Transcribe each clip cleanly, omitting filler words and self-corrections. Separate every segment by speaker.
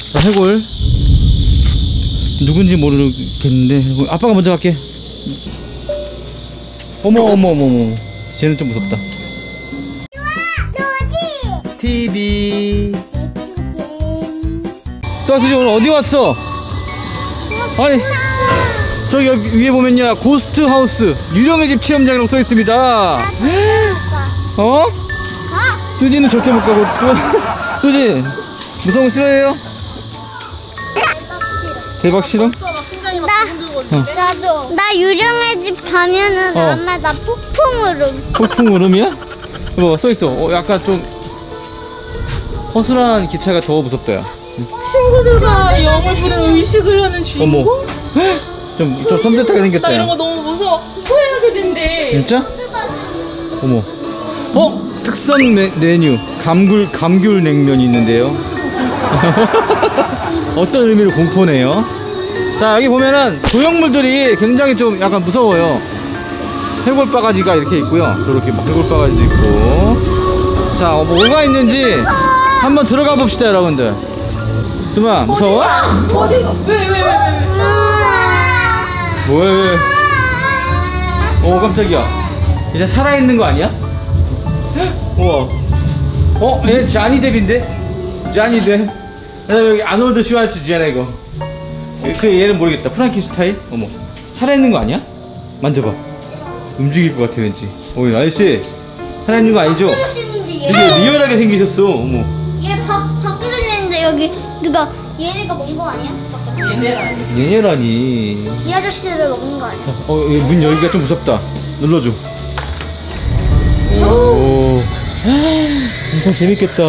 Speaker 1: 해골 누군지 모르겠는데 아빠가 먼저 갈게. 어머 쟤는 좀 무섭다. TV. 또 수지 오늘 어디 왔어? 아니 저기 위에 보면요 고스트 하우스 유령의 집 체험장이라고 써 있습니다. 어? 수지는 절대 못 가고 수지 무서운 거 싫어해요? 대박 싫어?
Speaker 2: 나도. 나 유령의 집 가면은 엄마 나 폭풍우름.
Speaker 1: 폭풍우름이야? 뭐 써있어. 약간 좀 허술한 기차가 더 무섭다야.
Speaker 3: 친구들과 영을 부르는 의식을 하는 주인공?
Speaker 1: 어머 좀 섬뜩하게 생겼다.
Speaker 3: 나 이런 거 너무 무서워. 후회하게 된대.
Speaker 1: 진짜? 어머 특선 메뉴 감귤 냉면이 있는데요. 어떤 의미로 공포네요. 자 여기 보면은 조형물들이 굉장히 좀 약간 무서워요. 해골바가지가 이렇게 있고요. 저렇게 해골바가지도 있고. 자 뭐가 있는지 한번 들어가 봅시다 여러분들. 수마 무서워?
Speaker 3: 어디가? 왜?
Speaker 1: 왜? 오 깜짝이야. 이제 살아있는 거 아니야? 우와. 얘 자니 뎁인데? 자니 뎁. 여기 아놀드 슈왈츠지아나 이거. 얘는 모르겠다. 프랑켄슈타인? 어머 살아있는 거 아니야? 만져봐. 움직일 것 같아 왠지. 아저씨 살아있는 거 아니죠? 되게 리얼하게 생기셨어. 어머
Speaker 2: 얘 밖으로 되는데 여기 누가 얘네가 먹은 거 아니야?
Speaker 1: 얘네라니.
Speaker 2: 이 아저씨들 먹는 거 아니야?
Speaker 1: 문 열기가 좀 무섭다. 눌러줘. 오 엄청 재밌겠다.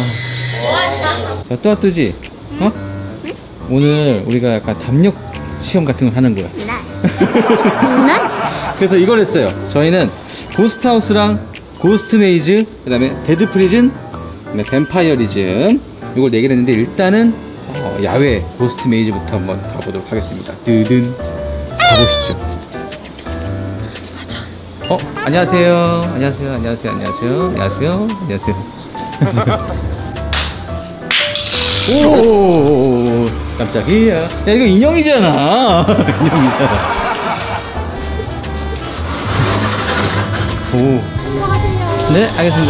Speaker 1: 자 또 뜨지? 오늘 우리가 약간 담력 시험 같은 걸 하는 거야. 그래서 이걸 했어요. 저희는 고스트하우스랑 고스트 메이즈, 그 다음에 데드 프리즌, 그 다음에 뱀파이어리즘 이걸 4개를 했는데 일단은 야외 고스트 메이즈부터 한번 가보도록 하겠습니다. 드든 가보시죠. 가자. 안녕하세요. 안녕하세요. 오 깜짝이야. 야 이거 인형이잖아. 오. 네 알겠습니다.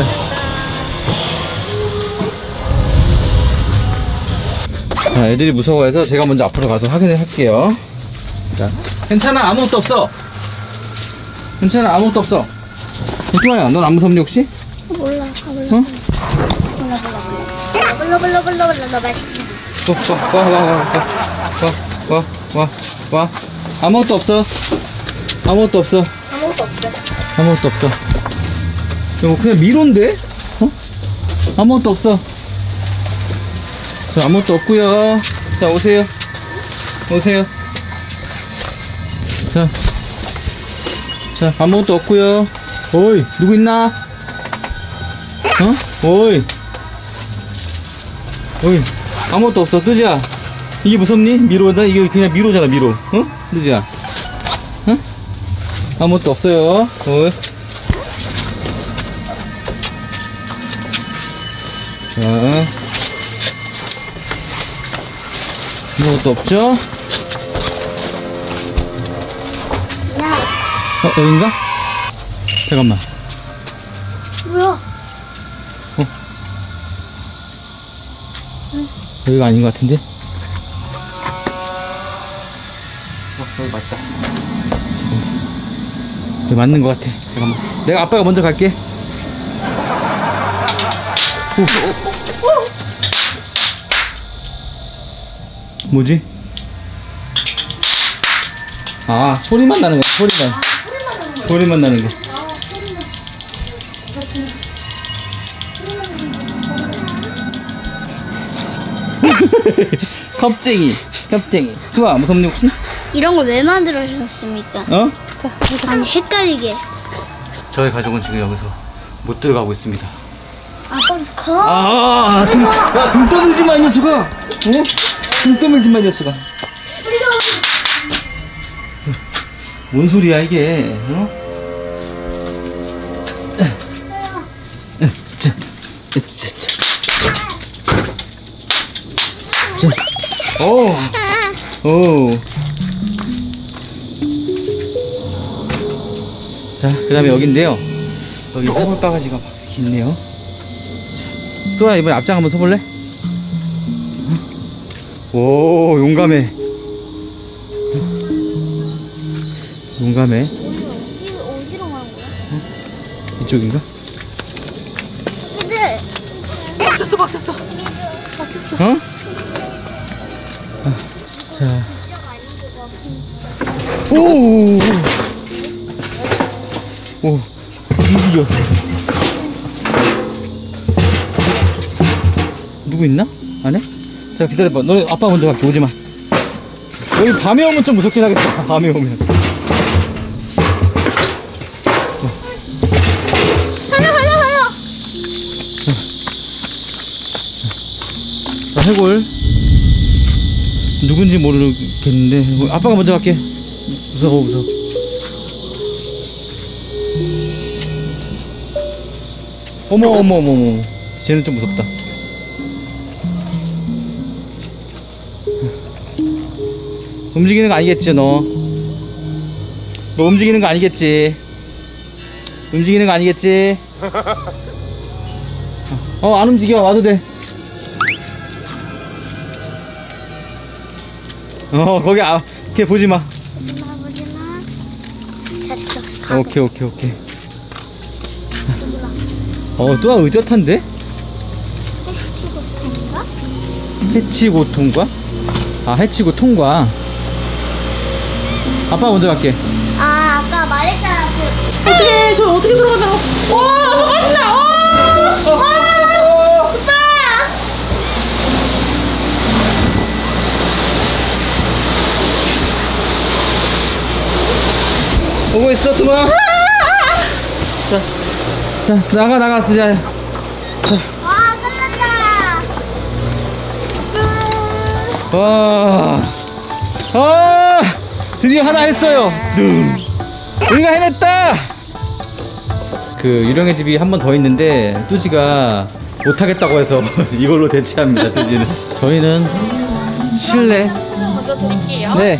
Speaker 1: 자 애들이 무서워해서 제가 먼저 앞으로 가서 확인을 할게요. 자 괜찮아 아무것도 없어. 조금만야 넌 안 무섭니 혹시?
Speaker 2: 몰라.
Speaker 1: 어?
Speaker 2: 몰라.
Speaker 1: 와. 아무것도 없어. 이거 그냥 미로인데? 아무것도 없어. 자, 아무것도 없고요. 자, 오세요. 자, 아무것도 없고요. 오이, 누구 있나? 오이, 아무것도 없어. 뜨지야. 이게 무섭니? 미로다? 이게 그냥 미로잖아, 미로. 뜨지야. 아무것도 없어요. 오이. 자. 아무것도 없죠? 여긴가? 잠깐만.
Speaker 2: 뭐야?
Speaker 1: 여기가 아닌 것 같은데? 여기 맞다. 여기 맞는 것 같아. 잠깐만. 내가 아빠가 먼저 갈게. 뭐지? 아, 소리만 나는 거야, 소리만 나는 거. 겁쟁이. 수아, 무섭니 혹시?
Speaker 2: 이런 걸 왜 만들어주셨습니까? 아니, 헷갈리게.
Speaker 1: 저희 가족은 지금 여기서 못 들어가고 있습니다.
Speaker 2: 가.
Speaker 1: 등 떠들지 마, 이 녀석아. 등 떠들지 마, 이 녀석아. 뭔 소리야, 이게, 자. 오. 자, 그 다음에 여긴데요. 여기 해골 바가지가 막 이렇게 있네요. 또야, 이번에 앞장 한번 서볼래? 오, 용감해. 용감해.
Speaker 2: 어디로 가는 거야?
Speaker 1: 이쪽인가?
Speaker 2: 근데
Speaker 3: 막혔어.
Speaker 1: 어? 자. 오! 오, 이겨. 누구 있나? 안에? 자, 기다려봐. 너 아빠 먼저 갈게. 오지 마. 여기 밤에 오면 좀 무섭긴 하겠다. 밤에 오면.
Speaker 2: 가요.
Speaker 1: 자, 해골. 누군지 모르겠는데. 아빠가 먼저 갈게. 무서워. 어머. 쟤는 좀 무섭다. 움직이는 거 아니겠지, 너? 너 움직이는 거 아니겠지? 움직이는 거 아니겠지? 안 움직여. 와도 돼. 거기, 걔 보지 마.
Speaker 2: 보지 마. 잘했어.
Speaker 1: 오케이. 또야 의젓한데? 해치고 통과? 해치고 통과. 아빠 먼저 갈게.
Speaker 2: 아까 말했잖아.
Speaker 3: 어떻게 저 어떻게 들어가자고? 와, 맛있다. 오빠.
Speaker 1: 오고 있어, 통과. 자, 나가, 진짜.
Speaker 2: 끝났다.
Speaker 1: 드디어 하나 했어요. 우리가 해냈다. 그 유령의 집이 한 번 더 있는데 뚜지가 못하겠다고 해서 이걸로 대체합니다. 뚜지는. 저희는 실내.
Speaker 3: 먼저 드릴게요.
Speaker 1: 네.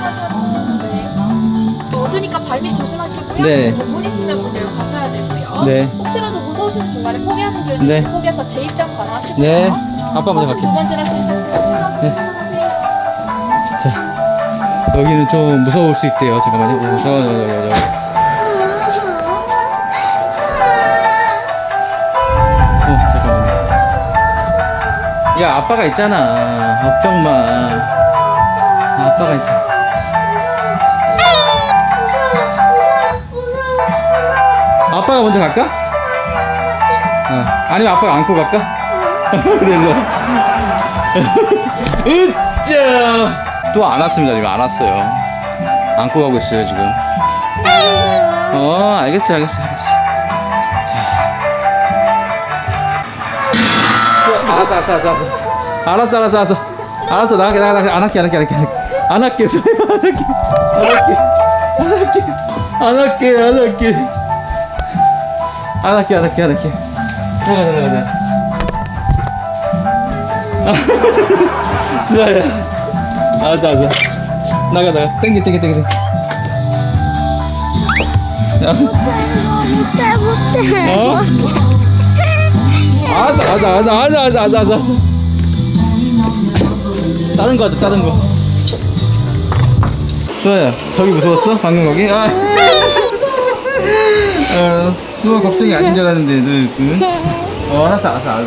Speaker 3: 어두니까 발밑 조심하시고요.
Speaker 1: 네.
Speaker 3: 문 있으면 문 열고 가셔야 되고요.
Speaker 1: 네.
Speaker 3: 혹시라도 무서우시면 중간에 포기하는 길을
Speaker 1: 네.
Speaker 3: 포기해서 재입장 가능하시고요.
Speaker 1: 네. 아빠 먼저 갈게.
Speaker 3: 두 번째나 시작해주세요.
Speaker 1: 네. 자, 여기는 좀 무서울 수 있대요. 잠깐만요. 잠깐만요. 야, 아빠가 있잖아. 걱정 마. 아빠가 있어. 아빠가 먼저 갈까? 아니면 아빠가 안고 갈까? 일로. 으쌰! 또 안 왔습니다. 지금 안 왔어요. 안고 가고 있어요, 지금. 알겠어. 알았어. 나갈게. 안 할게. 나가. 알았어. 나가. 땡겨. 알았어. 다른 거 하자, 다른 거. 수아야, 저기 무서웠어? 방금 거기? 수아 걱정이 아닌 줄 알았는데, 너, 알았어.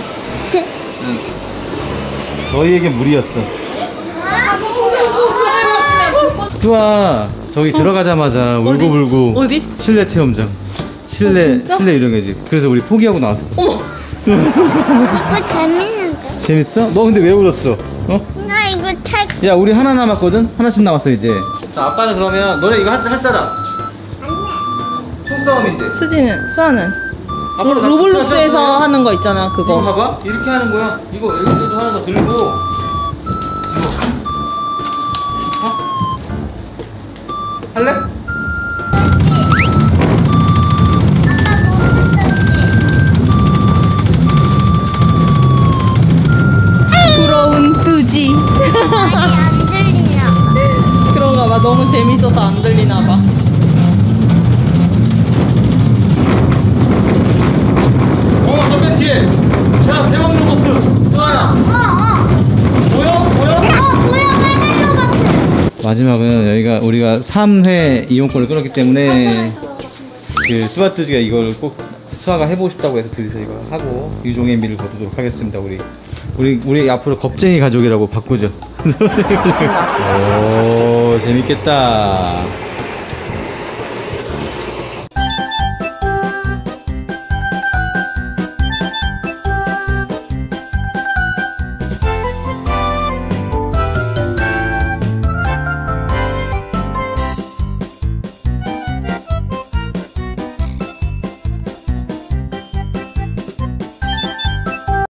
Speaker 1: 너희에게 무리였어. 수아, 저기 들어가자마자 울고불고.
Speaker 3: 어디?
Speaker 1: 실내 체험장. 실내 유령의 집. 그래서 우리 포기하고 나왔어.
Speaker 2: 이거 재밌는데?
Speaker 1: 재밌어? 너 근데 왜 울었어?
Speaker 2: 나 이거 잘.
Speaker 1: 야, 우리 하나 남았거든? 하나씩 남았어, 이제. 자, 아빠는 그러면, 너네 이거 할 사람? 총싸움인데.
Speaker 3: 수아는?
Speaker 1: 앞으로
Speaker 3: 로블록스에서 하는 거 있잖아,
Speaker 1: 이거
Speaker 3: 그거.
Speaker 1: 봐봐. 이렇게 하는 거야. 이거 애기들도 하는 거 들고. 할래?
Speaker 3: 부러운 뚜지. 너무 재밌어서 안 들리나 봐.
Speaker 1: 저기 뒤에. 자, 대박 로봇. 또하나. 보여?
Speaker 2: 뭐야 빨간 로봇.
Speaker 1: 마지막은 여기가 우리가 3회 이용권을 끊었기 때문에 그 스와트즈가 이걸 꼭 수아가 해보고 싶다고 해서 둘이서 이거 하고 유종의 미를 거두도록 하겠습니다. 우리 앞으로 겁쟁이 가족이라고 바꾸죠. 오, 재밌겠다.